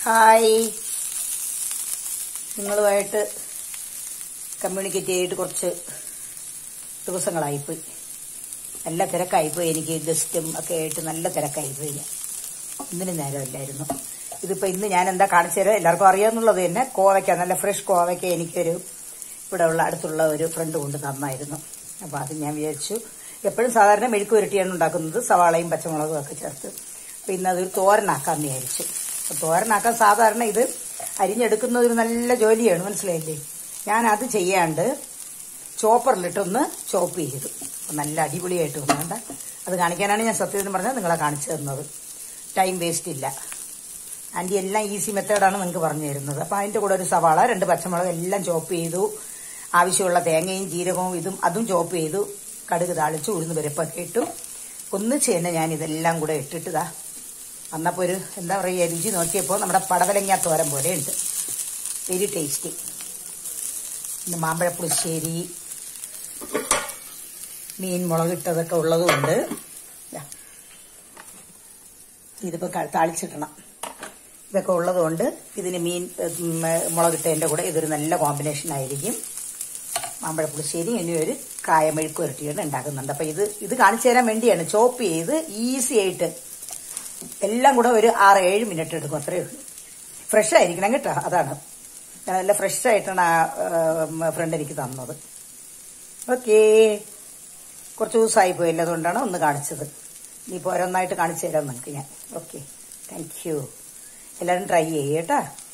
Hi, നിങ്ങളുമായിട്ട് communicate ചെയ്തിട്ട് കുറച്ച് ദിവസങ്ങളായിപ്പോയി. നല്ല തിരക്കായിപ്പോയി. എനിക്ക് ഗസ്റ്റും ഒക്കെ ആയിട്ട് നല്ല തിരക്കായിപ്പോയി. ഞാൻ ഒന്നിനും നേരമില്ലായിരുന്നു. ഇതിപ്പോൾ ഇന്ന് ഞാൻ എന്താ കാണിച്ചു തരാം, എല്ലാവർക്കും അറിയാമെന്നുള്ളത് തന്നെ. കോവയ്ക്ക, നല്ല ഫ്രഷ് കോവയ്ക്ക എനിക്കൊരു ഇവിടെ ഉള്ള അടുത്തുള്ള ഒരു ഫ്രണ്ട് കൊണ്ട് തന്നായിരുന്നു. അപ്പോൾ അത് ഞാൻ വിചാരിച്ചു, എപ്പോഴും സാധാരണ മെഴുക്ക് പുരട്ടിയാണ് ഉണ്ടാക്കുന്നത്, സവാളയും പച്ചമുളകും ഒക്കെ ചേർത്ത്. അപ്പോൾ ഇന്ന് അതൊരു തോരനാക്കാമെന്ന് വിചാരിച്ചു. അപ്പോൾ തോരനാക്കാൻ സാധാരണ ഇത് അരിഞ്ഞെടുക്കുന്നത് ഒരു നല്ല ജോലിയാണ്, മനസ്സിലായില്ലേ? ഞാനത് ചെയ്യാണ്ട് ചോപ്പറിലിട്ടൊന്ന് ചോപ്പ് ചെയ്തു. നല്ല അടിപൊളിയായിട്ട് വന്നുകൊണ്ട് അത് കാണിക്കാനാണ് ഞാൻ സത്യത്തിന് പറഞ്ഞത് നിങ്ങളെ കാണിച്ചു തന്നത്. ടൈം വേസ്റ്റ് ഇല്ല. ആൻറ്റി എല്ലാം ഈസി മെത്തേഡാണ് നിങ്ങൾക്ക് പറഞ്ഞു തരുന്നത്. അപ്പോൾ അതിൻ്റെ കൂടെ ഒരു സവാള, 2 പച്ചമുളക് എല്ലാം ചോപ്പ് ചെയ്തു. ആവശ്യമുള്ള തേങ്ങയും ജീരകവും അതും ചോപ്പ് ചെയ്തു. കടുക് താളിച്ചു, ഉഴുന്ന് പരിപ്പൊക്കെ ഇട്ടു. ഒന്നിച്ച് തന്നെ ഞാൻ ഇതെല്ലാം കൂടെ ഇട്ടിട്ടതാ അന്നപ്പോൾ ഒരു എന്താ പറയുക, രുചി നോക്കിയപ്പോൾ നമ്മുടെ പടവലങ്ങ തോരൻ പോലെ ഉണ്ട്. Very tasty. പിന്നെ മാമ്പഴപ്പുളിശ്ശേരി, മീൻ മുളകിട്ടതൊക്കെ ഉള്ളതുകൊണ്ട് ഇതിപ്പോൾ താളിച്ചിടണം. ഇതൊക്കെ ഉള്ളതുകൊണ്ട് ഇതിന് മീൻ മുളകിട്ടതിൻ്റെ കൂടെ ഇതൊരു നല്ല കോമ്പിനേഷൻ ആയിരിക്കും. മാമ്പഴപ്പുളിശ്ശേരി ഇനി ഒരു കായമെഴുക്ക് പുരട്ടിയാണ് ഉണ്ടാക്കുന്നുണ്ട്. അപ്പം ഇത് കാണിച്ചു തരാൻ വേണ്ടിയാണ്. ചോപ്പ് ചെയ്ത് ഈസി ആയിട്ട് എല്ലാം കൂടെ ഒരു 6-7 മിനിറ്റ് എടുക്കും, അത്രയേ ഉള്ളൂ. ഫ്രഷ് ആയിരിക്കണം കേട്ടോ, അതാണ്. നല്ല ഫ്രഷ് ആയിട്ടാണ് ആ ഫ്രണ്ട് എനിക്ക് തന്നത്. ഓക്കേ, കുറച്ച് ദിവസമായി പോയില്ല, അതുകൊണ്ടാണ് ഒന്ന് കാണിച്ചത്. ഇനിയിപ്പോൾ ഓരോന്നായിട്ട് കാണിച്ചു തരാം നിങ്ങൾക്ക് ഞാൻ. Okay, thank you. എല്ലാവരും ട്രൈ ചെയ്യ് കേട്ടോ.